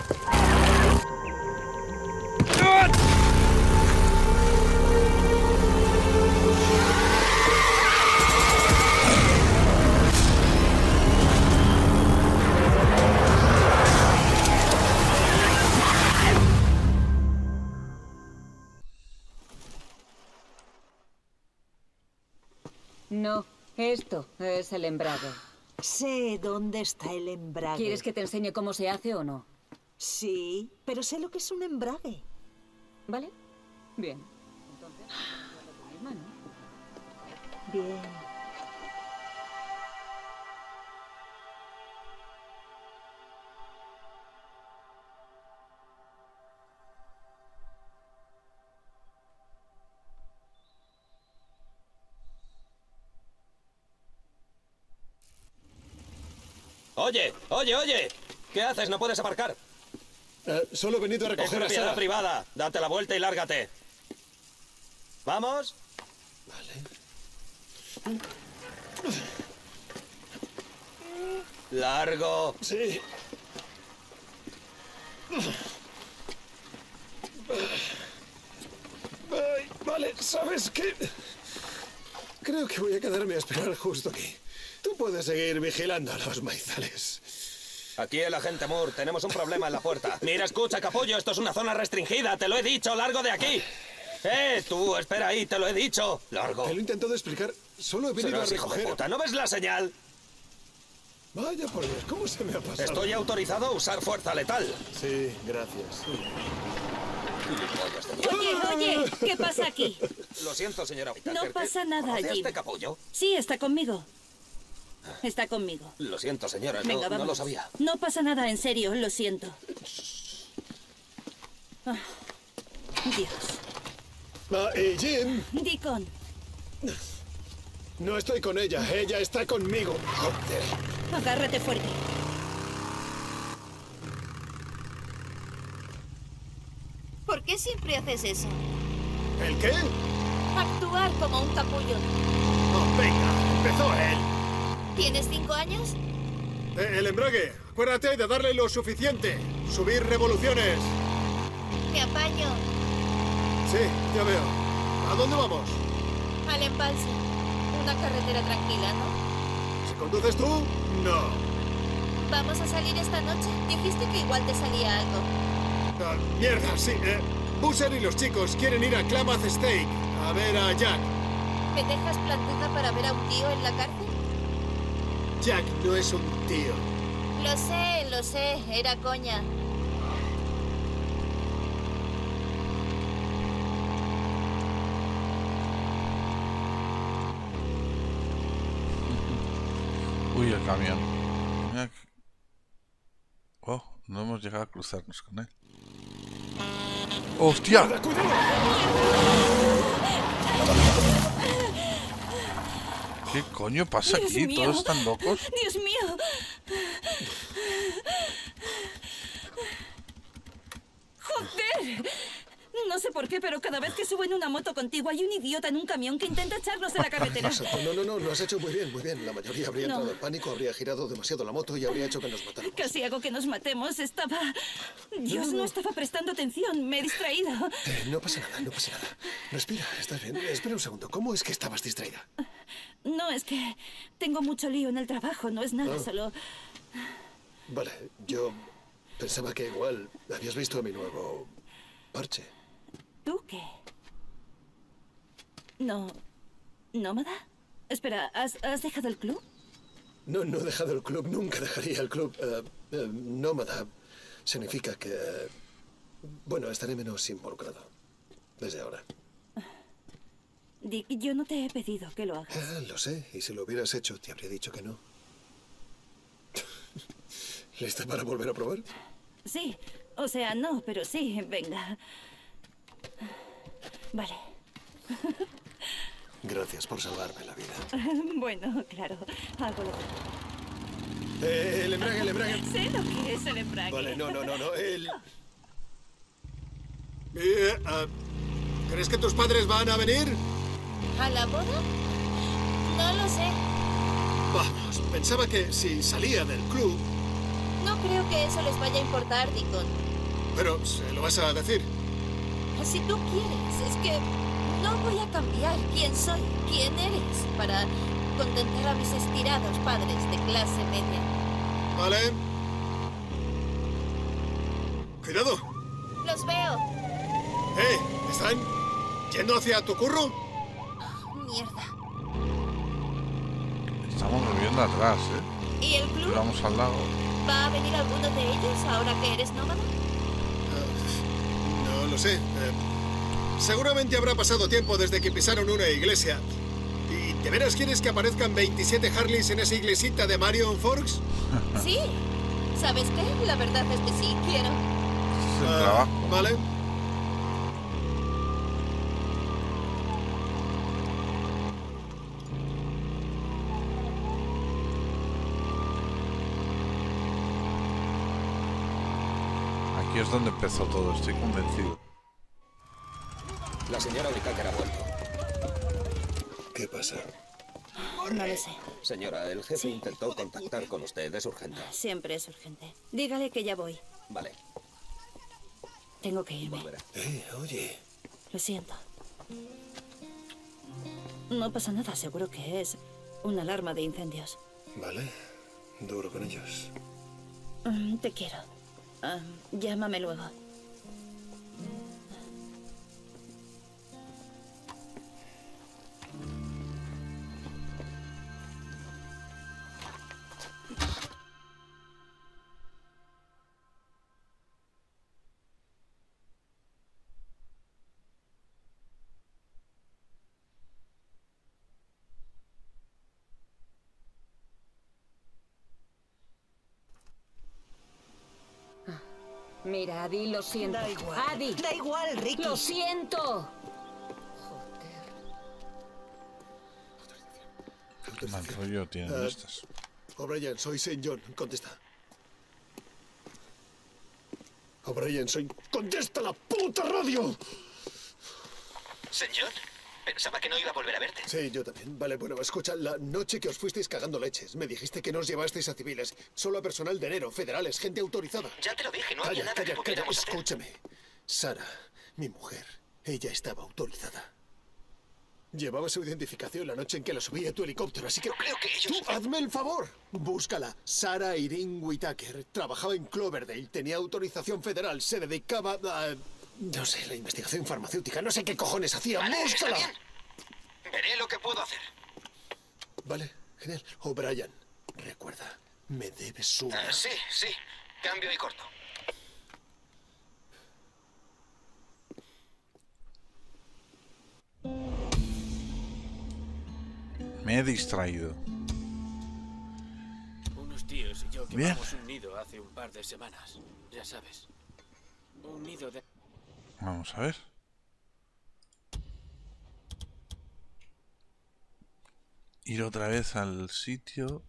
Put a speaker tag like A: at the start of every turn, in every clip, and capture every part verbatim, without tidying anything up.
A: No, esto es el embrague.
B: Sé dónde está el embrague.
A: ¿Quieres que te enseñe cómo se hace o no?
B: Sí, pero sé lo que es un embrague.
A: ¿Vale? Bien. Entonces, con mis manos.
B: Bien.
C: Oye, oye, oye. ¿Qué haces? No puedes aparcar.
D: Eh, solo he venido a recoger
C: Es propiedad
D: a Sara.
C: privada. Date la vuelta y lárgate. ¿Vamos?
D: Vale.
C: Largo.
D: Sí. Ay, vale, ¿sabes qué? Creo que voy a quedarme a esperar justo aquí. Tú puedes seguir vigilando los maizales.
C: Aquí el agente Moore. Tenemos un problema en la puerta. Mira, escucha, capullo. Esto es una zona restringida. Te lo he dicho. Largo de aquí. ¡Eh, tú! Espera ahí. Te lo he dicho. Largo.
D: Te lo he intentado explicar. Solo he venido
C: Serás
D: a
C: hijo de
D: recoger...
C: puta. ¿No ves la señal?
D: Vaya por Dios, ¿cómo se me ha pasado?
C: Estoy autorizado a usar fuerza letal.
D: Sí, gracias.
E: Oye, oye, ¿qué pasa aquí?
C: Lo siento, señora Whittaker.
E: No pasa nada,
C: ¿Conoce a
E: Jim.
C: este capullo?
E: Sí, está conmigo. Está conmigo.
C: Lo siento, señora.
E: Venga,
C: no,
E: vamos.
C: no lo sabía.
E: No pasa nada, en serio, lo siento. Ah, Dios.
D: Ah, y Jim,
E: Deacon,
D: no estoy con ella. Ella está conmigo. Joder.
E: agárrate fuerte.
F: ¿Por qué siempre haces eso?
D: ¿El qué?
F: Actuar como un capullo.
D: Oh, venga, empezó él.
F: ¿Tienes cinco años?
D: Eh, el embrague. Acuérdate de darle lo suficiente. Subir revoluciones.
F: Me apaño.
D: Sí, ya veo. ¿A dónde vamos?
F: Al embalse. Una carretera tranquila, ¿no?
D: ¿Si conduces tú? No.
F: ¿Vamos a salir esta noche? Dijiste que igual te salía algo.
D: Ah, mierda, sí. Eh, Boozer y los chicos quieren ir a Klamath Steak a ver a Jack.
F: ¿Me dejas plantada para ver a un tío en la cárcel?
D: Jack no es un tío.
F: Lo sé, lo sé. Era coña.
G: Uy, el camión. Mira que- Oh, no hemos llegado a cruzarnos con él. ¡Hostia! ¿Qué coño pasa
E: Dios
G: aquí?
E: mío.
G: ¿Todos están locos?
E: Dios mío. ¡Joder! No sé por qué, pero cada vez que subo en una moto contigo hay un idiota en un camión que intenta echarnos de la carretera.
D: No, no, no, lo has hecho muy bien, muy bien. La mayoría habría
E: No.
D: entrado en pánico, habría girado demasiado la moto y habría hecho que nos matáramos.
E: Casi hago que nos matemos. Estaba... Dios,
D: No, no.
E: no estaba prestando atención. Me he distraído.
D: Eh, no pasa nada, no pasa nada. Respira, estás bien. Espera un segundo. ¿Cómo es que estabas distraída?
E: No, es que tengo mucho lío en el trabajo. No es nada,
D: Ah.
E: solo...
D: Vale, yo pensaba que igual habías visto mi nuevo parche.
E: ¿Tú qué? No... ¿Nómada? Espera, ¿has, has dejado el club?
D: No, no he dejado el club, nunca dejaría el club. Eh, eh, nómada significa que... Bueno, estaré menos involucrado. Desde ahora.
E: Dick, yo no te he pedido que lo hagas.
D: Ah, lo sé, y si lo hubieras hecho, te habría dicho que no. ¿Lista para volver a probar?
E: Sí, o sea, no, pero sí, venga. Vale.
D: Gracias por salvarme la vida.
E: Bueno, claro, hago lo que...
D: Eh, el embrague, el embrague.
E: Sé lo que es el embrague.
D: Vale, no, no, no, no. El... Eh, ah, ¿crees que tus padres van a venir?
F: ¿A la boda? No lo sé.
D: Vamos, pensaba que si salía del club,
F: No creo que eso les vaya a importar, Deacon.
D: Pero, ¿se lo vas a decir?
F: Si tú quieres, es que no voy a cambiar quién soy, quién eres, para contentar a mis estirados padres de clase media.
D: Vale. ¡Cuidado!
F: Los veo.
D: ¡Eh! ¿Están yendo hacia tu curro?
F: Mierda.
G: Estamos volviendo atrás, ¿eh?
F: ¿Y el club?
G: Vamos al lago.
F: ¿Va a venir alguno de ellos ahora que eres nómada?
D: No lo sé. Eh, seguramente habrá pasado tiempo desde que pisaron una iglesia. ¿Y de veras quieres que aparezcan veintisiete Harleys en esa iglesita de Marion Forks?
F: Sí. ¿Sabes qué? La verdad es que sí, quiero.
G: Es el
D: Ah,
G: trabajo.
D: Vale.
G: Aquí es donde empezó todo, estoy convencido.
C: La señora Whittaker ha vuelto.
D: ¿Qué pasa?
E: No lo sé.
C: Señora, el jefe intentó contactar con usted. Es urgente.
E: Siempre es urgente. Dígale que ya voy.
C: Vale,
E: Tengo que irme.
C: volverá.
D: Eh, oye.
E: Lo siento. No pasa nada, seguro que es una alarma de incendios.
D: Vale. Duro con ellos.
E: Mm, Te quiero. Ah, llámame luego.
A: Mira, Adi, lo siento.
B: Da igual.
A: Adi,
B: Da igual, Ricky.
A: lo siento.
G: Qué mal rollo tienen
D: Eh,
G: estas.
D: O'Brien, soy Saint John. Contesta. O'Brien, soy... ¡Contesta la puta radio!
C: ¿Señor? Pensaba que no iba a volver a verte.
D: Sí, yo también. Vale, bueno, escucha, la noche que os fuisteis cagando leches, me dijiste que no os llevasteis a civiles, solo a personal de enero, federales, gente autorizada.
C: Ya te lo dije, no había
D: Calla,
C: nada
D: calla,
C: que
D: calla,
C: pudiéramos hacer.
D: escúchame. Sara, mi mujer, ella estaba autorizada. Llevaba su identificación la noche en que la subí a tu helicóptero, así que...
C: No creo que ellos...
D: ¡Tú, hazme el favor! Búscala. Sara Irene Whittaker. Trabajaba en Cloverdale. Tenía autorización federal. Se dedicaba a... No sé, la investigación farmacéutica. No sé qué cojones hacía.
C: Vale, está
D: ¡Búscala!
C: bien. Veré lo que puedo hacer.
D: Vale, genial. O'Brien, recuerda, me debes una...
C: Ah, sí, sí. Cambio y corto.
G: Me he distraído.
H: Unos tíos y yo
G: Bien.
H: quemamos un nido hace un par de semanas. Ya sabes. Un nido de...
G: Vamos a ver. Ir otra vez al sitio.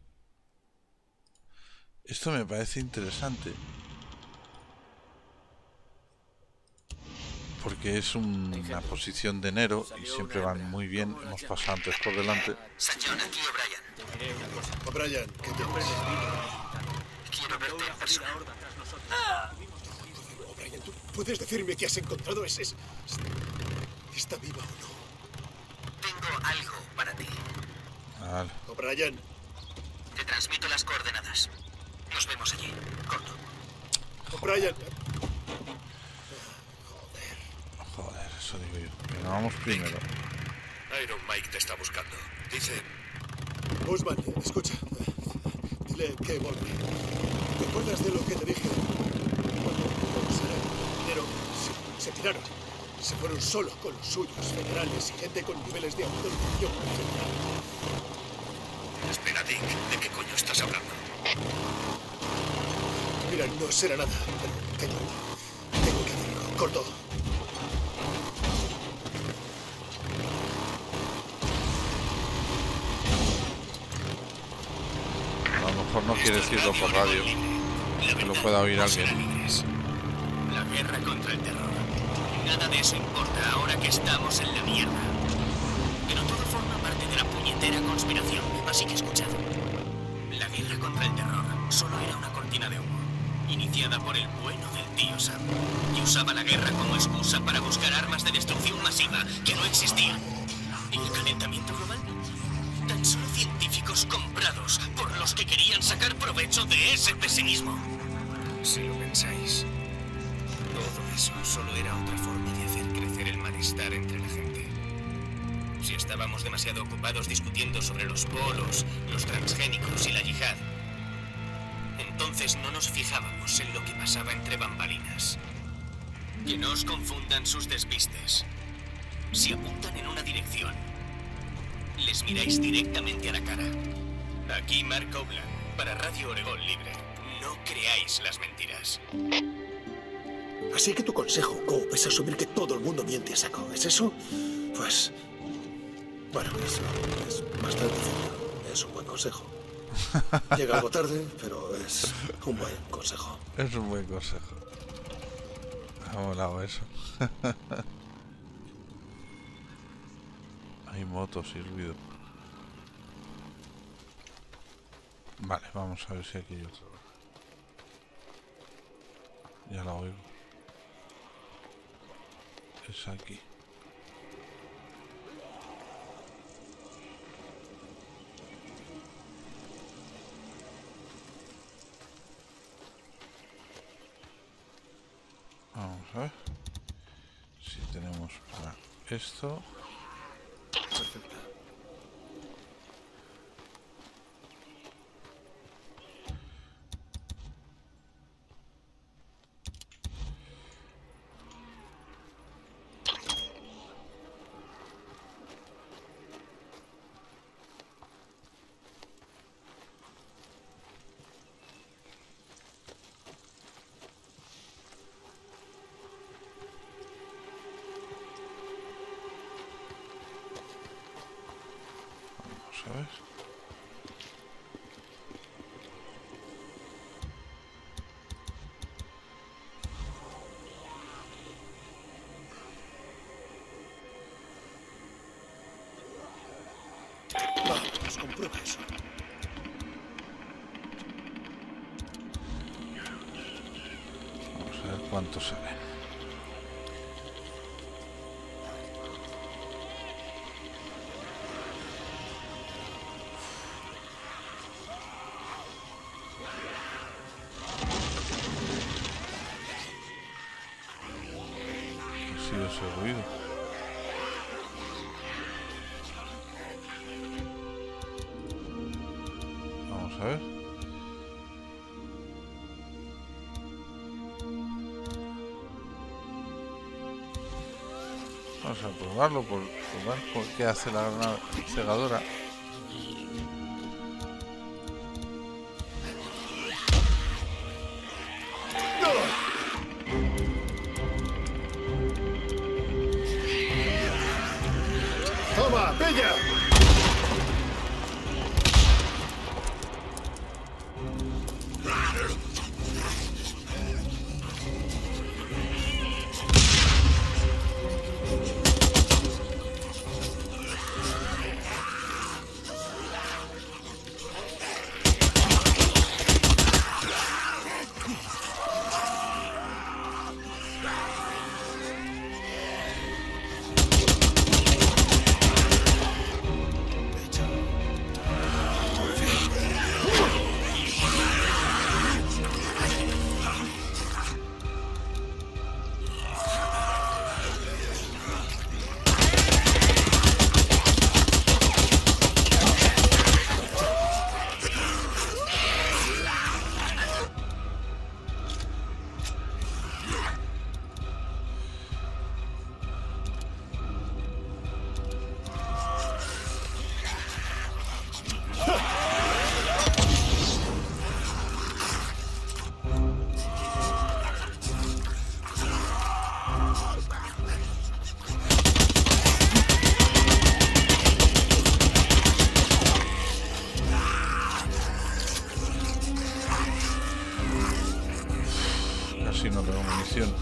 G: Esto me parece interesante. Porque es un- una posición de enero y siempre van muy bien. Hemos pasado antes por delante.
C: Señor, aquí O'Brien.
H: Te diré una cosa.
D: O'Brien, ¿qué tienes?
C: Quiero verte en persona.
D: O'Brien, ¿tú puedes decirme qué has encontrado? ¿Es, es, es- ¿Está viva o no?
C: Tengo algo para ti.
G: Vale.
D: O'Brien,
C: Te transmito las coordenadas. Nos vemos allí. Corto.
D: O'Brien...
G: Joder, eso digo yo. Venga, vamos primero.
D: Iron Mike te está buscando. Dice... Busman, escucha. Dile que vuelve. ¿Te acuerdas de lo que te dije? Cuando los dinero se, se tiraron. Se fueron solos con los suyos, federales y gente con niveles de autorización federal.
C: Espera, Dick. ¿De qué coño estás hablando?
D: Mira, no será nada, pero tengo, tengo que hacerlo. Corto.
G: A lo mejor no quiere decirlo por radio. Que lo pueda oír alguien.
C: La guerra contra el terror. Nada de eso importa ahora que estamos en la mierda. Pero todo forma parte de la puñetera conspiración. Así que escuchad. La guerra contra el terror
I: solo era una cortina de humo, iniciada por el bueno del tío Sam, y usaba la guerra como excusa para buscar armas de destrucción masiva que no existían. ¿Y el calentamiento global? Tan solo científicos comprados por los que querían sacar provecho de ese pesimismo. Si lo pensáis, todo eso solo era otra forma de hacer crecer el malestar entre la gente. Si estábamos demasiado ocupados discutiendo sobre los polos, los transgénicos y la yihad, entonces no nos fijábamos en lo que pasaba entre bambalinas. Que no os confundan sus despistes. Si apuntan en una dirección, les miráis directamente a la cara. Aquí Mark Copeland, para Radio Oregón Libre. No creáis las mentiras.
D: Así que tu consejo, Cope, es asumir que todo el mundo miente a saco. ¿Es eso? Pues... bueno, es, es bastante cierto. Es un buen consejo. Llega algo tarde, pero es un buen consejo.
G: Es un buen consejo. Me ha molado eso. Hay motos y ruido. Vale, vamos a ver si aquí hay otro. Ya la oigo. Es aquí. Vamos a ver si tenemos para esto.
D: Perfecto.
G: ¿Sabes?
D: Vamos, comprueba eso.
G: Vamos a ver cuánto sale. Ese ruido. Vamos a ver. Vamos a probarlo por probar por qué hace la granada cegadora.
D: ¡Toma, pilla!
G: Casi no tengo munición.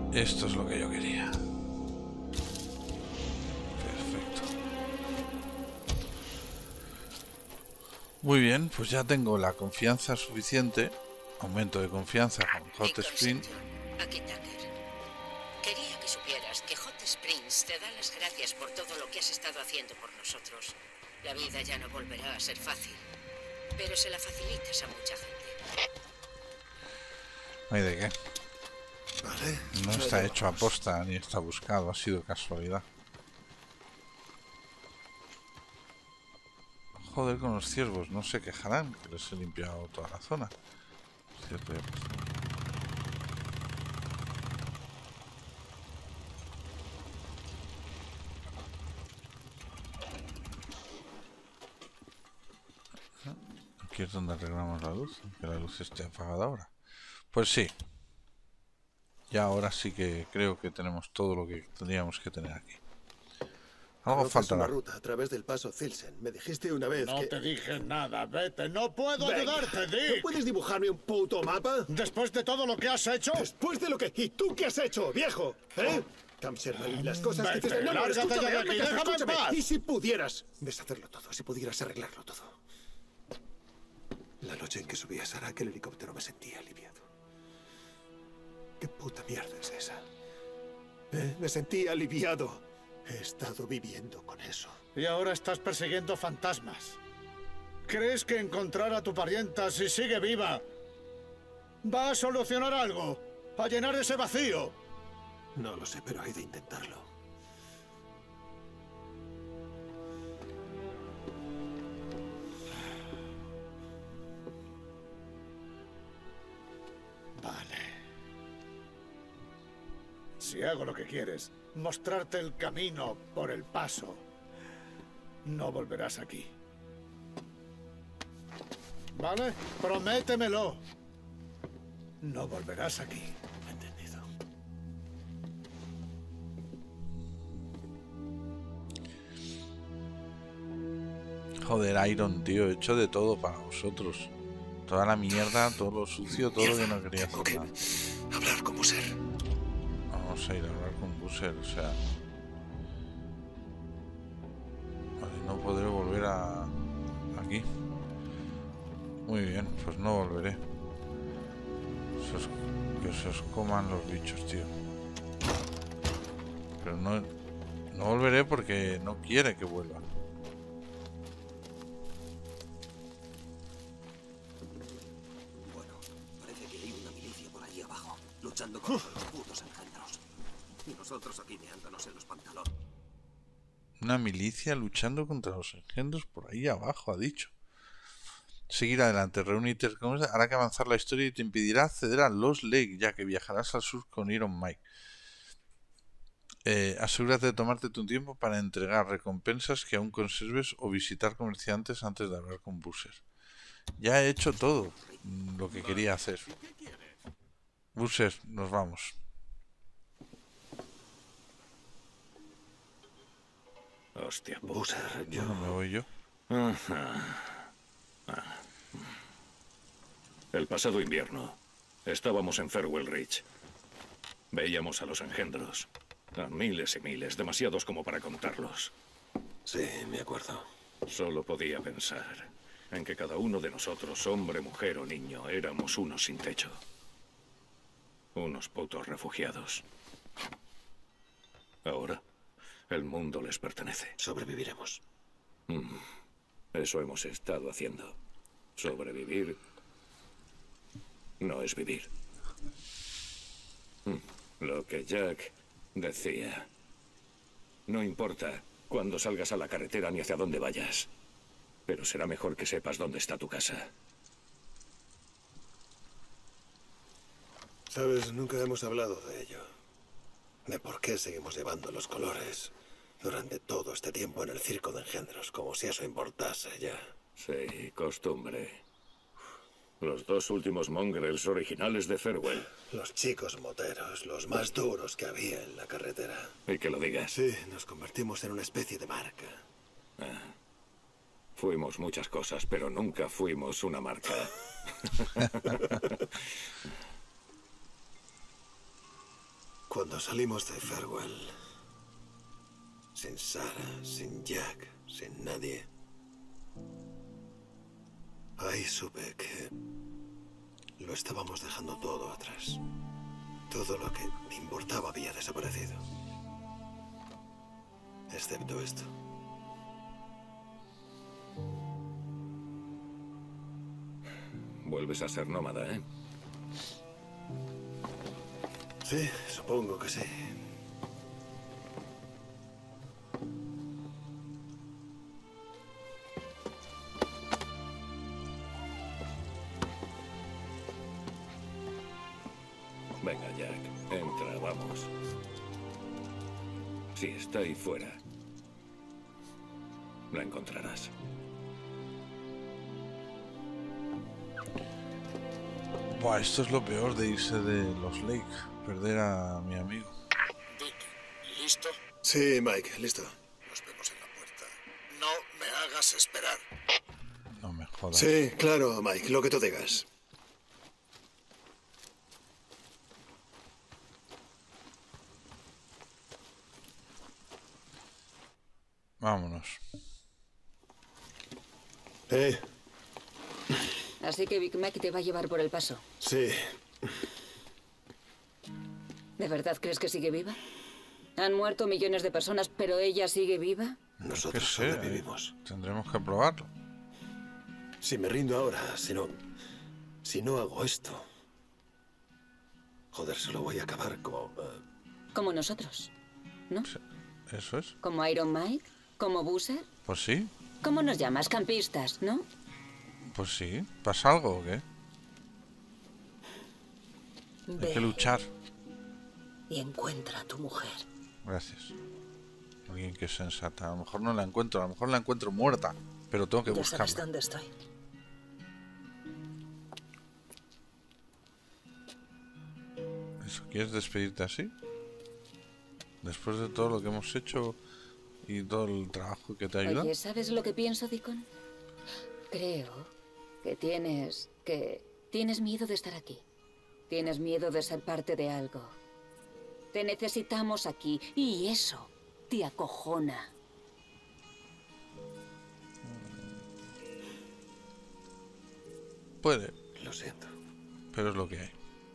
G: Esto es lo que yo quería. Perfecto. Muy bien, pues ya tengo la confianza suficiente. Aumento de confianza con Hot Springs.
J: Aquí Tucker. Quería que supieras que Hot Springs te da las gracias por todo lo que has estado haciendo por nosotros. La vida ya no volverá a ser fácil, pero se la facilitas a mucha gente.
G: No hay de qué.
D: Vale.
G: No está hecho a posta ni está buscado, ha sido casualidad. Joder con los ciervos, no se quejarán que les he limpiado toda la zona. Cierto, ya pues. Aquí es donde arreglamos la luz, que la luz esté apagada ahora. Pues sí. Ya ahora sí que creo que tenemos todo lo que tendríamos que tener aquí. Algo faltará.
D: Una ruta a través del paso Zilsen. Me dijiste una vez
K: no
D: que...
K: te dije nada, vete. No puedo
D: Venga.
K: ayudarte, Dick.
D: ¿No puedes dibujarme un puto mapa?
K: Después de todo lo que has hecho.
D: Después de lo que... ¿Y tú qué has hecho, viejo? ¿Eh? Camserman y las cosas
K: Vete,
D: que hiciste... No, no,
K: lárgate
D: escúchame,
K: ya de aquí,
D: hazme caso,
K: déjame en
D: escúchame.
K: paz.
D: Y si pudieras deshacerlo todo, si pudieras arreglarlo todo. La noche en que subí a Sara aquel helicóptero me sentí aliviado. ¿Qué puta mierda es esa? ¿Eh? Me sentí aliviado. He estado viviendo con eso.
K: Y ahora estás persiguiendo fantasmas. ¿Crees que encontrar a tu parienta, si sigue viva, va a solucionar algo? ¿A llenar ese vacío?
D: No lo sé, pero hay de intentarlo.
K: Vale. Si hago lo que quieres, mostrarte el camino por el paso, no volverás aquí. ¿Vale? Prométemelo. No volverás aquí.
D: Entendido.
G: Joder, Iron, tío, he hecho de todo para vosotros. Toda la mierda, todo lo sucio, todo
D: Mierda,
G: lo que no quería hacer
D: que
G: nada.
D: hablar con Busser.
G: Vamos a ir a hablar con Busser, o sea... Vale, no podré volver a... aquí. Muy bien, pues no volveré. Se os- Que se os coman los bichos, tío. Pero no... No volveré porque no quiere que vuelva.
L: Bueno, parece que hay una milicia por allí abajo, luchando contra los putos engendros. Y nosotros aquí meándonos en los pantalones.
G: Una milicia luchando contra los engendros por ahí abajo, ha dicho. Seguir adelante, reúnete. Hará que avanzar la historia y te impedirá acceder a Lost Lake, ya que viajarás al sur con Iron Mike. Eh, asegúrate de tomarte tu tiempo para entregar recompensas que aún conserves o visitar comerciantes antes de hablar con Busser. Ya he hecho todo lo que quería hacer. Busser, nos vamos.
M: Hostia, puta.
D: Busser, yo...
G: Bueno, me voy yo.
M: Ajá. Ah. El pasado invierno estábamos en Farewell Ridge. Veíamos a los engendros. A miles y miles, demasiados como para contarlos.
D: Sí, me acuerdo.
M: Solo podía pensar en que cada uno de nosotros, hombre, mujer o niño, éramos unos sin techo. Unos putos refugiados. Ahora, el mundo les pertenece.
D: Sobreviviremos.
M: Mm. Eso hemos estado haciendo. Sobrevivir no es vivir. Mm. Lo que Jack decía. No importa cuándo salgas a la carretera ni hacia dónde vayas, pero será mejor que sepas dónde está tu casa.
D: Sabes, nunca hemos hablado de ello. De por qué seguimos llevando los colores durante todo este tiempo en el circo de engendros, como si eso importase ya.
M: Sí, costumbre. Los dos últimos mongrels originales de Farewell.
D: Los chicos moteros, los más duros que había en la carretera.
M: Y que lo digas.
D: Sí, nos convertimos en una especie de marca.
M: Ah. Fuimos muchas cosas, pero nunca fuimos una marca.
D: Cuando salimos de Farewell, sin Sarah, sin Jack, sin nadie, ahí supe que lo estábamos dejando todo atrás. Todo lo que me importaba había desaparecido. Excepto esto.
M: Vuelves a ser nómada, ¿eh?
D: Sí, supongo que sí.
M: Venga, Jack, entra, vamos. Si está ahí fuera, la encontrarás.
G: Buah, esto es lo peor de irse de los Lake, perder a mi amigo.
K: Dick, ¿listo?
D: Sí, Mike, listo.
K: Nos vemos en la puerta. No me hagas esperar.
G: No me jodas.
D: Sí, claro, Mike, lo que tú digas.
G: Vámonos.
D: Eh,
A: Así que Big Mac te va a llevar por el paso.
D: sí.
A: ¿De verdad crees que sigue viva? Han muerto millones de personas, pero ella sigue viva.
D: Nosotros
G: ¿Qué sé?
D: sobrevivimos.
G: Tendremos que probarlo.
D: Si me rindo ahora, si no... Si no hago esto... Joder, solo voy a acabar como... eh,
A: Como nosotros, ¿no?
G: Sí, eso es.
A: Como Iron Mike, como Boozer.
G: Pues sí,
A: ¿Cómo nos llamas? Campistas, ¿no?
G: pues sí. ¿Pasa algo o qué? Hay
B: Ve
G: que luchar.
B: y encuentra a tu mujer.
G: Gracias. Alguien que es sensata. A lo mejor no la encuentro, a lo mejor la encuentro muerta. Pero tengo que
B: Ya sabes
G: buscarla.
B: dónde estoy.
G: ¿Eso? ¿Quieres despedirte así? Después de todo lo que hemos hecho y todo el trabajo que te ha ayudado.
A: Oye, ¿sabes lo que pienso, Deacon? Creo que tienes... que... tienes miedo de estar aquí. Tienes miedo de ser parte de algo. Te necesitamos aquí y eso te acojona.
G: Puede,
D: Lo siento.
G: pero es lo que hay.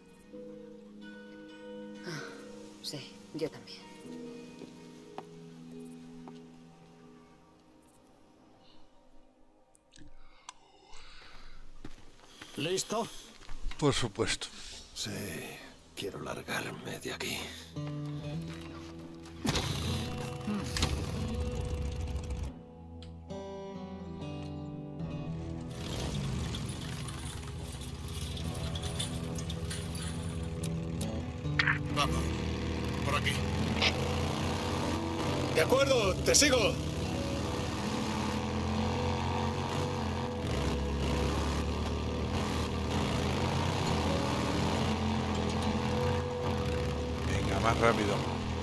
A: Sí, yo también.
K: ¿Listo?
G: Por supuesto.
D: Sí, quiero largarme de aquí.
K: Vamos. Por aquí.
D: De acuerdo, te sigo.
G: Venga, más rápido.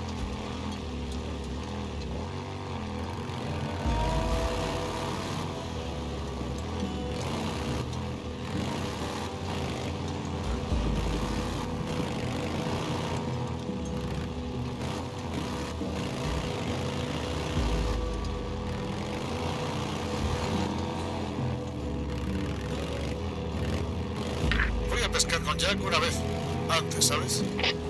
K: Fui a pescar con Jack una vez. Antes, ¿sabes?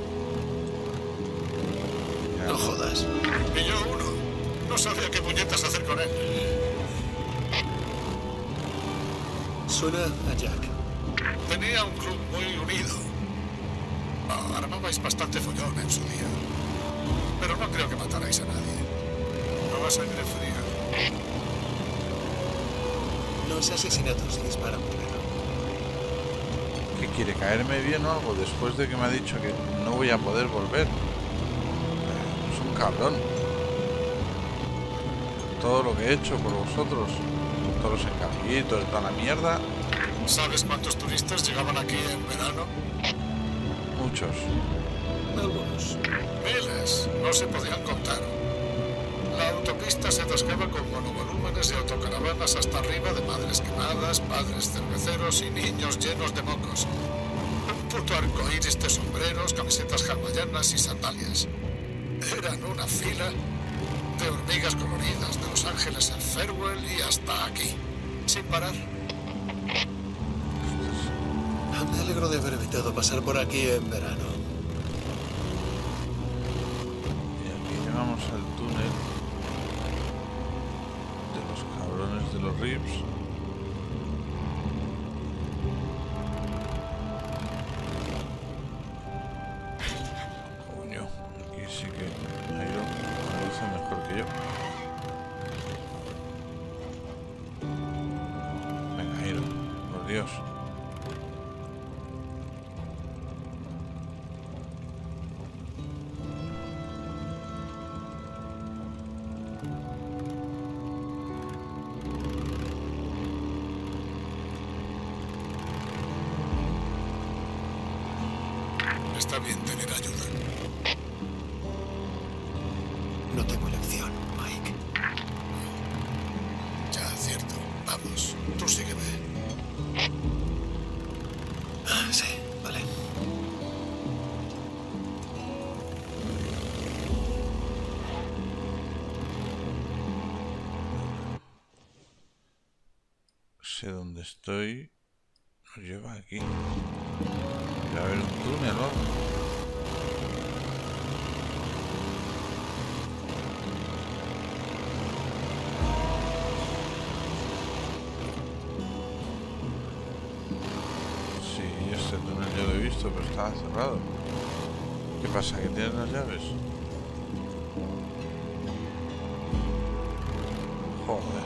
D: No jodas.
K: Y yo uno. No sabía qué puñetas hacer con él.
D: Suena a Jack.
K: Tenía un club muy unido. Ah, armabais bastante follón en su día. Pero no creo que matarais a nadie. No a sangre fría.
D: Los asesinatos se disparan primero.
G: ¿Qué quiere? ¿Caerme bien o algo? Después de que me ha dicho que no voy a poder volver. Eh, Es un cabrón. Todo lo que he hecho por vosotros, todos los encarguitos, toda la mierda,
K: ¿Sabes cuántos turistas llegaban aquí en verano?
G: muchos.
D: Algunos.
K: Miles. No se podían contar. La autopista se atascaba con monovolúmenes y autocaravanas hasta arriba de madres quemadas, padres cerveceros y niños llenos de mocos. Un puto arcoíris de sombreros, camisetas hawaianas
D: linternas y sandalias. Eran una fila de hormigas coloridas de Los Ángeles al Farewell y hasta aquí, sin parar. Me alegro de haber evitado pasar por aquí en verano.
G: Y aquí llegamos al túnel de los cabrones de los Rips. Coño, aquí sí que Iron lo hace mejor que yo. Venga, Iron, por Dios.
D: Está bien tener ayuda. No tengo elección, Mike. Ya, cierto. Vamos, tú sígueme. Ah, sí, vale.
G: Sé dónde estoy. Nos lleva aquí. Debe haber un túnel, ¿no? Sí, este túnel ya lo he visto, pero estaba cerrado. ¿Qué pasa? ¿Que tienen las llaves? Joder.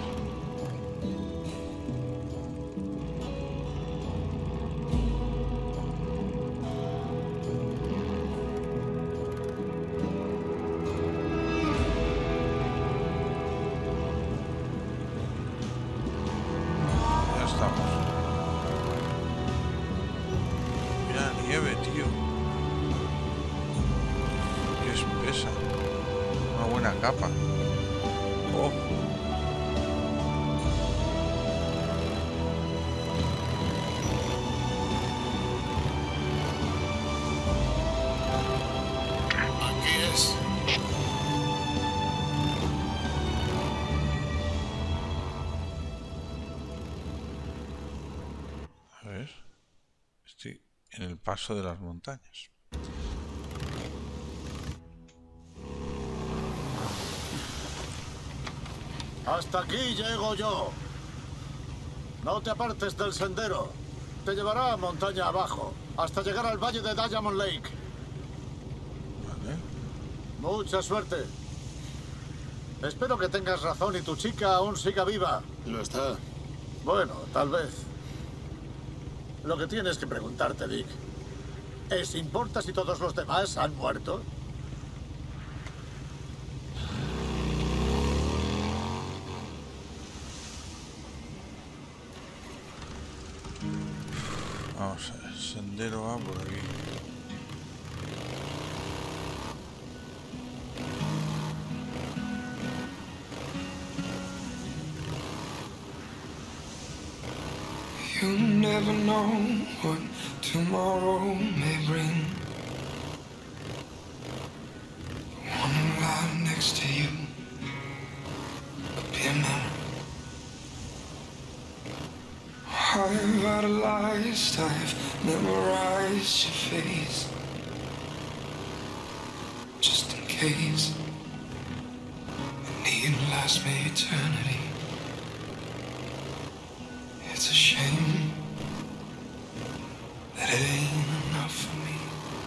G: Capa. Oh.
D: Aquí es.
G: A ver. Estoy en el paso de las montañas.
K: Hasta aquí llego yo. No te apartes del sendero. Te llevará a montaña abajo, hasta llegar al valle de Diamond Lake.
G: Vale.
K: Mucha suerte. Espero que tengas razón y tu chica aún siga viva.
D: Lo está.
K: Bueno, tal vez. Lo que tienes que preguntarte, Dick, ¿es importa si todos los demás han muerto?
G: Vamos a ver, el sendero va por aquí.
N: You never know what tomorrow may bring. One lie next to you could be a memory. I've idolized, I've memorized your face, just in case it needn't last me eternity. It's a shame that it ain't enough for me.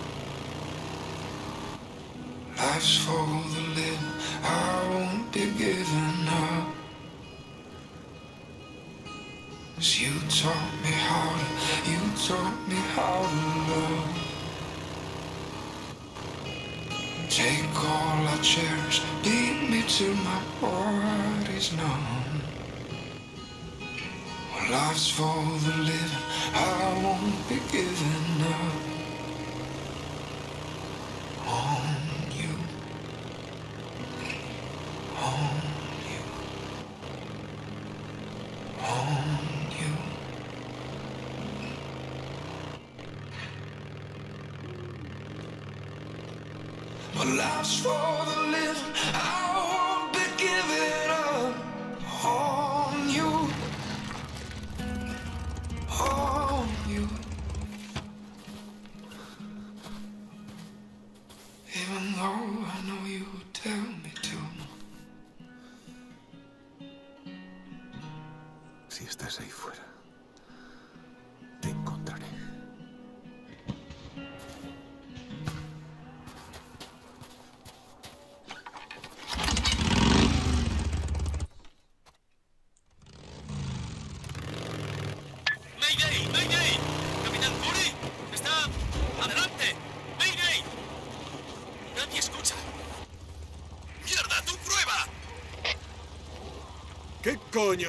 N: Life's for the living, I won't be giving up. 'Cause you taught me how to, you taught me how to love. Take all I cherish, beat me till my body's numb. Well, life's for the living, I won't be giving up on you, on you, on you. What life's for the living, I won't be giving up on you, on you. Even though I know you would tell me to.
D: Si estás ahí fuera, te encontraré.
I: ¡Mayday! ¡Mayday! ¡Capitán Curry! ¡Está adelante! ¡Mayday! Nadie escucha. ¡Mierda! ¡Tu prueba!
D: ¿Qué coño?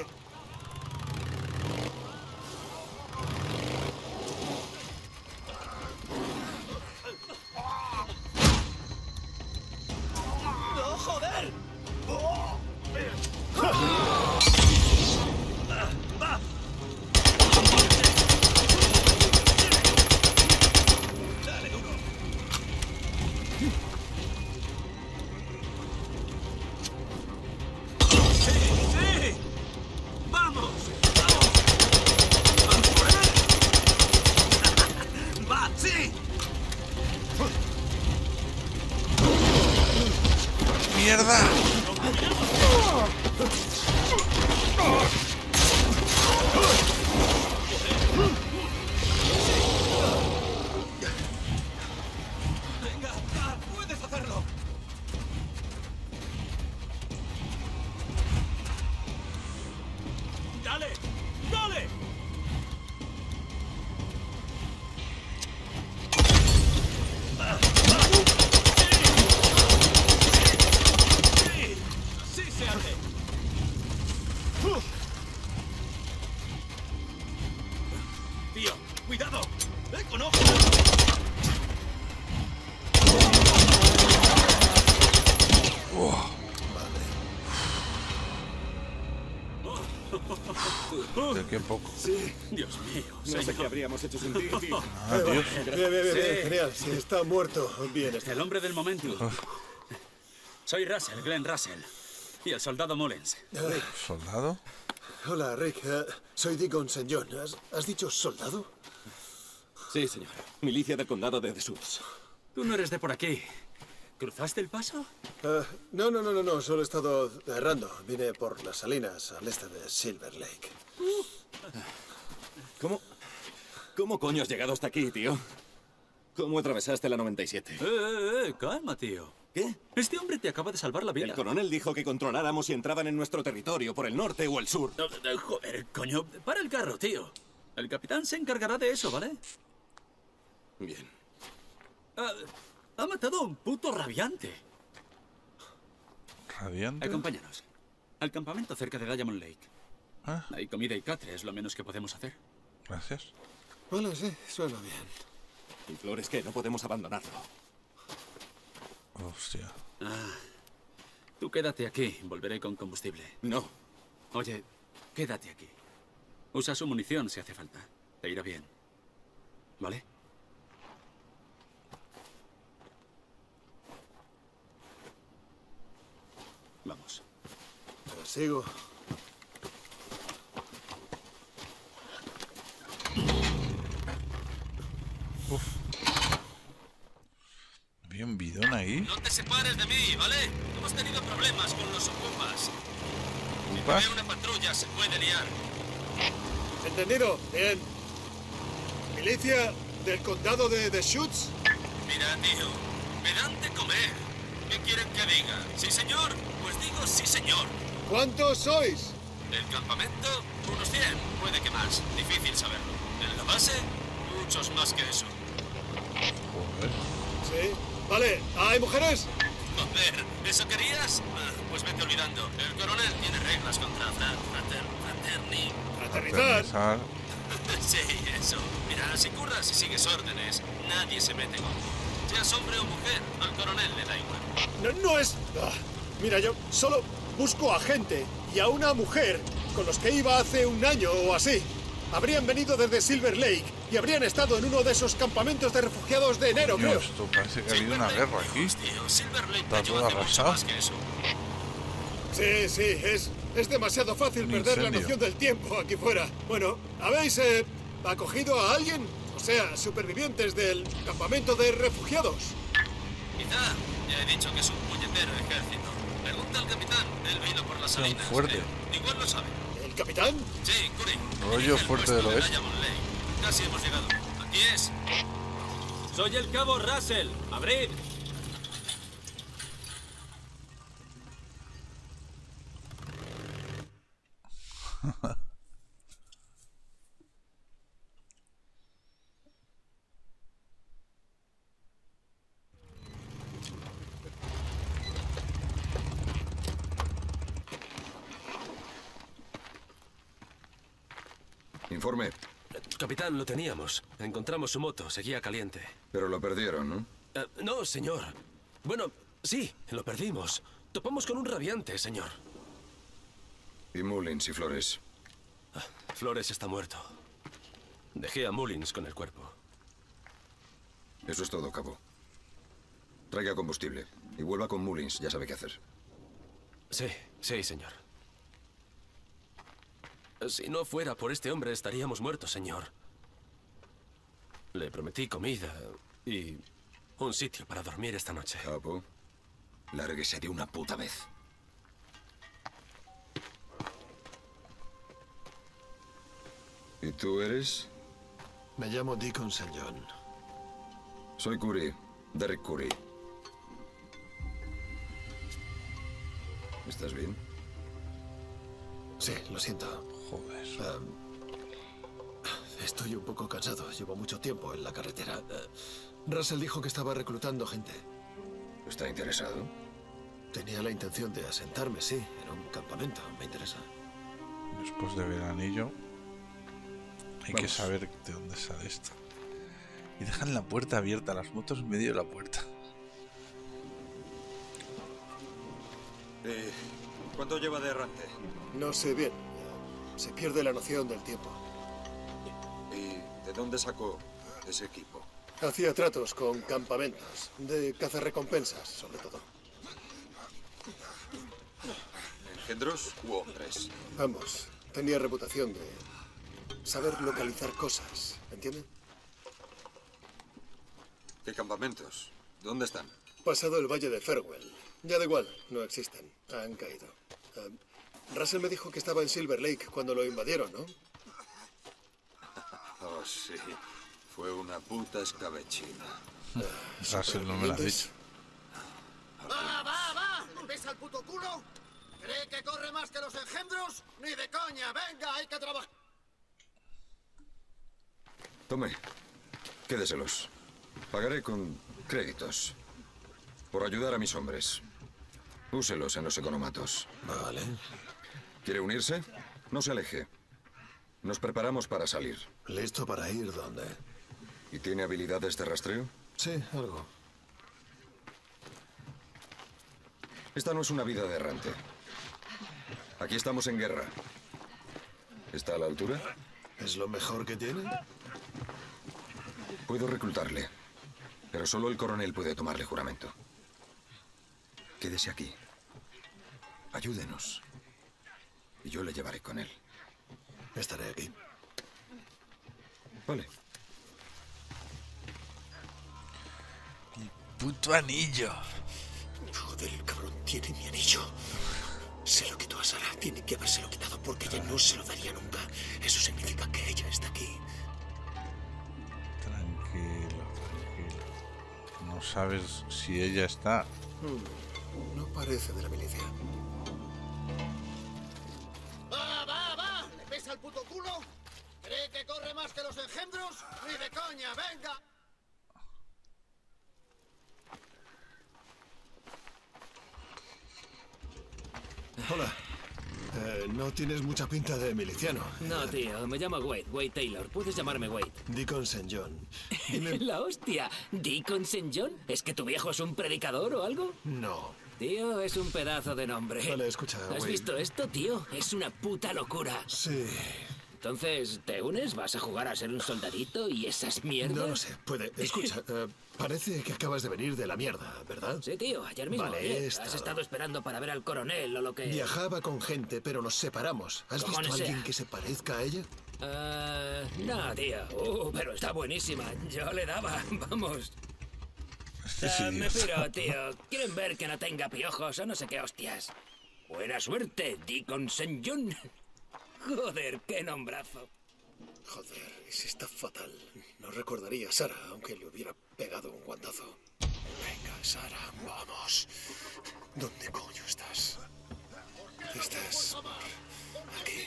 I: ¡No, joder! ¡Va! ¡Dale, duro! ¡Sí, sí! ¡Vamos! ¡Vamos! ¡Vamos por él! ¡Va, sí!
G: ¡Mierda!
I: Venga, va, puedes hacerlo. ¡Dale! ¡Dale! ¡Va! ¡Va! ¡Sí! ¡Sí! ¡Sí se hace! Tío, cuidado. ¡Eh, con ojo!
G: ¿De qué poco?
D: Sí.
H: Dios mío.
L: No sé qué habríamos hecho sin ti, tío.
G: Ah, Dios.
D: Bien, bien, bien,
H: Sí.
D: bien, genial. Sí, está muerto. Bien, está.
H: El hombre del momento. Soy Russell, Glenn Russell. Y el soldado Mullins.
G: ¿Soldado?
D: Hola, Rick. Eh, soy Deacon Saint John. ¿Has, has dicho soldado?
L: Sí, señor. Milicia del condado de The Suits.
H: Tú no eres de por aquí. ¿Cruzaste el paso?
D: Eh, no, no, no, no, no. Solo he estado errando. Vine por las salinas al este de Silver Lake.
L: ¿Cómo? ¿Cómo coño has llegado hasta aquí, tío? ¿Cómo atravesaste la noventa y siete?
H: Eh, eh, eh, calma, tío.
L: ¿Qué?
H: Este hombre te acaba de salvar la vida.
L: El coronel dijo que controláramos si entraban en nuestro territorio, por el norte o el sur.
H: No, no, joder, coño. Para el carro, tío. El capitán se encargará de eso, ¿vale?
L: Bien.
H: Ah, ha matado a un puto rabiante.
G: ¿Radiante?
H: Acompáñanos. Al campamento cerca de Diamond Lake.
G: Ah,
H: Hay comida y catre, es lo menos que podemos hacer.
G: gracias.
D: Bueno, sí, suena bien.
L: Y Flores, que no podemos abandonarlo.
G: Hostia.
H: Ah, tú quédate aquí, volveré con combustible.
L: No.
H: Oye, quédate aquí. Usa su munición si hace falta. Te irá bien. ¿Vale? Vamos.
D: Te sigo.
G: ¿Había un bidón ahí?
I: No te separes de mí, ¿vale? Hemos tenido problemas con los ocupas. Si
G: ¿Ocupas?
I: ve una patrulla, se puede liar.
D: ¿Entendido? Bien. Milicia del condado de The Suits.
I: Mira, tío, me dan de comer. ¿Qué quieren que diga? ¿Sí, señor? Pues digo sí, señor.
D: ¿Cuántos sois?
I: ¿El campamento? Unos cien, puede que más. Difícil saberlo. ¿En la base? Muchos más que eso.
G: Joder.
D: Sí. Vale, ¿hay mujeres?
I: Joder, ¿eso querías? Ah, pues vete olvidando. El coronel tiene reglas contra fra frater fraterni.
D: Fraternizar.
G: Fraternizar.
I: Sí, eso. Mira, si curras y sigues órdenes, nadie se mete con. Seas hombre o mujer, al coronel le da igual.
D: No, no es... Ah, mira, yo solo busco a gente y a una mujer con los que iba hace un año o así. Habrían venido desde Silver Lake y habrían estado en uno de esos campamentos de refugiados de enero,
G: Coño,
D: creo.
G: esto parece que ha habido una guerra aquí. Está todo arrasado.
D: Sí, sí, es, es demasiado fácil
G: Un
D: perder la
G: incendio.
D: noción del tiempo aquí fuera. Bueno, ¿habéis eh, acogido a alguien? O sea, supervivientes del campamento de refugiados.
O: Quizá. Ya he dicho que es un puñetero ejército. Pregunta al capitán. Él vino por las
G: Tan
O: salinas.
G: fuerte.
O: creo. Igual lo sabe.
D: ¿El capitán?
O: Sí, Curry.
G: Rollo fuerte del oeste.
O: Diamond Lake. Casi hemos llegado. Aquí es. Soy el cabo Russell. Abrid.
P: Informe.
Q: Capitán, lo teníamos. Encontramos su moto. Seguía caliente.
P: Pero lo perdieron, ¿no?
Q: Eh, no, señor. Bueno, sí, lo perdimos. Topamos con un rabiante, señor.
P: Y Mullins y Flores.
Q: Flores está muerto. Dejé a Mullins con el cuerpo.
P: Eso es todo, cabo. Traiga combustible y vuelva con Mullins. Ya sabe qué hacer.
Q: Sí, sí, señor. Si no fuera por este hombre, estaríamos muertos, señor. Le prometí comida y un sitio para dormir esta noche.
P: Capo, lárguese de una puta vez. ¿Y tú eres?
D: Me llamo Deacon Saint John.
P: Soy Curry, Derek Curry. ¿Estás bien?
D: Sí, lo siento.
G: Joder.
D: Um, estoy un poco cansado. Llevo mucho tiempo en la carretera. Uh, Russell dijo que estaba reclutando gente.
P: ¿Está interesado?
D: Tenía la intención de asentarme, sí, en un campamento. Me interesa.
G: Después de ver el anillo, hay
P: Vamos.
G: que saber de dónde sale esto. Y dejan la puerta abierta, las motos en medio de la puerta.
R: Eh, ¿Cuánto lleva de errante?
D: No sé bien. Se pierde la noción del tiempo.
R: ¿Y de dónde sacó ese equipo?
D: Hacía tratos con campamentos, de cazarrecompensas, sobre todo.
R: ¿Engendros u hombres?
D: Ambos. Tenía reputación de saber localizar cosas, ¿entienden?
R: ¿Qué campamentos? ¿Dónde están?
D: Pasado el valle de Farewell. Ya da igual, no existen. Han caído. Um, Russell me dijo que estaba en Silver Lake cuando lo invadieron, ¿no?
R: Oh, sí. Fue una puta escabechina.
G: Russell no me lo ha dicho.
K: ¡Va, va, va! ¿Le pesa el puto culo? ¿Cree que corre más que los engendros? ¡Ni de coña! ¡Venga, hay que trabajar!
P: Tome. Quédeselos. Pagaré con créditos. Por ayudar a mis hombres. Úselos en los economatos.
D: Vale.
P: ¿Quiere unirse? No se aleje. Nos preparamos para salir.
D: ¿Listo para ir dónde?
P: ¿Y tiene habilidades de rastreo?
D: Sí, algo.
P: Esta no es una vida de errante. Aquí estamos en guerra. ¿Está a la altura?
D: ¿Es lo mejor que tiene?
P: Puedo reclutarle, pero solo el coronel puede tomarle juramento. Quédese aquí. Ayúdenos. Y yo le llevaré con él.
D: Estaré aquí.
P: Vale.
G: Puto anillo.
K: Joder, el cabrón tiene mi anillo. Se lo quitó a Sara. Tiene que habérselo quitado porque ella no se lo daría nunca. Eso significa que ella está aquí.
G: Tranquilo, tranquilo. No sabes si ella está.
D: Hmm, no parece de la milicia.
K: ¡Va, va, va! ¿Le pesa el puto culo? ¿Cree que corre más que los engendros? ¡Ni de coña! ¡Venga!
D: Hola. Eh, no tienes mucha pinta de miliciano.
S: No, tío, me llamo Wade, Wade Taylor. Puedes llamarme Wade.
D: Deacon Saint John. Dime...
S: La hostia. ¿Deacon Saint John? ¿Es que tu viejo es un predicador o algo?
D: No.
S: Tío, es un pedazo de nombre.
D: Vale, escucha,
S: ¿Has
D: Wade.
S: visto esto, tío? Es una puta locura.
D: Sí.
S: Entonces, ¿te unes? ¿Vas a jugar a ser un soldadito y esas mierdas?
D: No lo sé, puede. Escucha, eh, parece que acabas de venir de la mierda, ¿verdad?
S: Sí, tío, ayer mismo.
D: Vale,
S: ayer.
D: he
S: Has
D: estado.
S: estado esperando para ver al coronel o lo que...
D: Viajaba con gente, pero nos separamos. ¿Has visto a
S: Cojones
D: alguien
S: sea.
D: que se parezca a ella?
S: Eh, no, tío. Uh, pero está buenísima. Yo le daba, vamos.
G: Este
S: Eh,
G: sí,
S: me
G: Dios.
S: piro, tío. ¿Quieren ver que no tenga piojos o no sé qué hostias? Buena suerte, Deacon Saint John. Joder, qué nombrazo.
D: Joder, ese está fatal. No recordaría a Sara, aunque le hubiera pegado un guantazo. Venga, Sara, vamos. ¿Dónde coño estás? Estás aquí.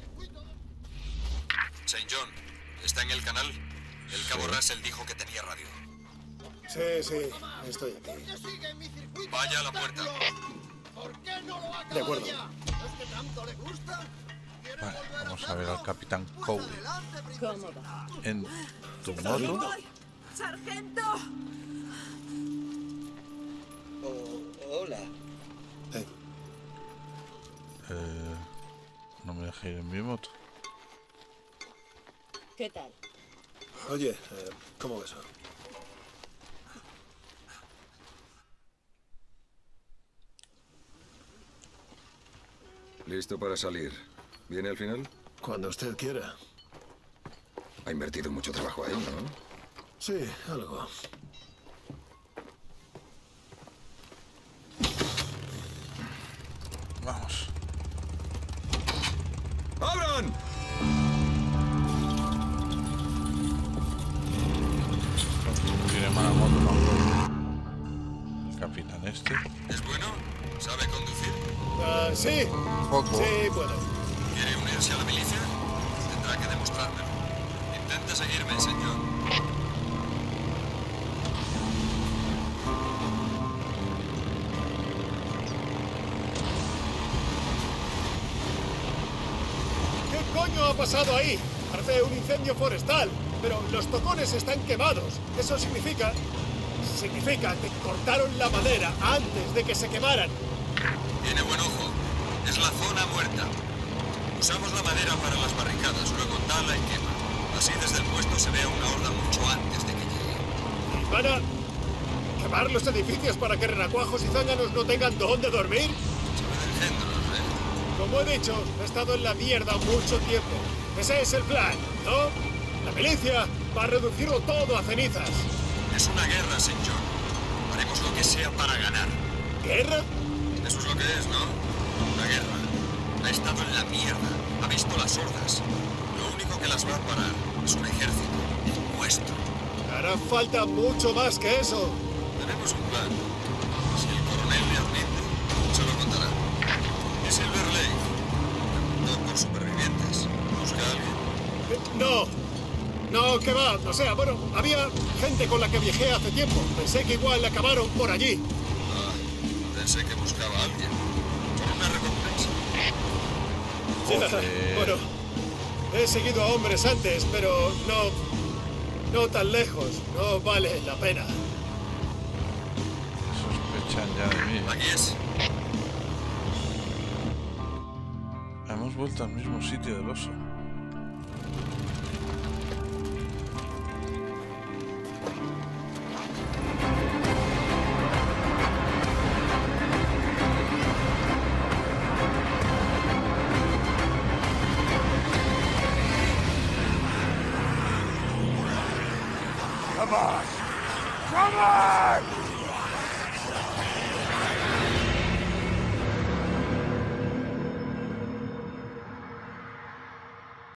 P: Saint John, ¿está en el canal? El cabo Russell dijo que tenía radio.
D: Sí, sí, estoy aquí.
P: Vaya a la puerta.
D: De acuerdo.
G: Vale, vamos a ver al capitán Cole.
E: ¿Cómo va?
G: En tu moto.
E: ¡Sargento!
L: hola.
G: Eh, no me deja ir en mi moto.
E: ¿Qué tal?
D: Oye, eh, ¿cómo ves?
P: ¿Listo para salir? ¿Viene al final?
D: Cuando usted quiera.
P: Ha invertido mucho trabajo ahí, ¿no?
D: Sí, algo.
G: Vamos.
P: ¡Abran!
G: Tiene mala moto, ¿no? El capitán este.
P: ¿Es bueno? ¿Sabe conducir?
D: Ah, sí.
G: Poco.
D: Sí, puedo.
P: ¿Quiere unirse a la milicia? Tendrá que demostrármelo. Intente seguirme, señor.
D: ¿Qué coño ha pasado ahí? Parece un incendio forestal, pero los tocones están quemados. Eso significa... Significa que cortaron la madera antes de que se quemaran.
P: Tiene buen ojo. Es la zona muerta. Usamos la madera para las barricadas, luego tala y quema. Así desde el puesto se ve a una horda mucho antes de que llegue.
D: ¿Y van a quemar los edificios para que renacuajos y zánganos no tengan dónde dormir? Como he dicho, he estado en la mierda mucho tiempo. Ese es el plan, ¿no? La milicia va a reducirlo todo a cenizas.
P: Es una guerra, señor. Haremos lo que sea para ganar.
D: ¿Guerra?
P: Eso es lo que es, ¿no? Una guerra. Ha estado en la mierda. Ha visto las hordas. Lo único que las va a parar es un ejército. El nuestro.
D: Hará falta mucho más que eso.
P: Tenemos un plan. Si el coronel le admite, se lo contará. ¿Y Silver Lake? Preguntó por supervivientes. ¿Busca a alguien?
D: Eh, No. No, que va. O sea, bueno, había gente con la que viajé hace tiempo. Pensé que igual acabaron por allí.
P: Ah, pensé que buscaba a alguien. Por una recompensa.
D: Bueno, he seguido a hombres antes, pero no... No tan lejos. No vale la pena.
G: Sospechan ya de mí.
P: Aquí es.
G: Hemos vuelto al mismo sitio del oso.
N: Come on! Come on!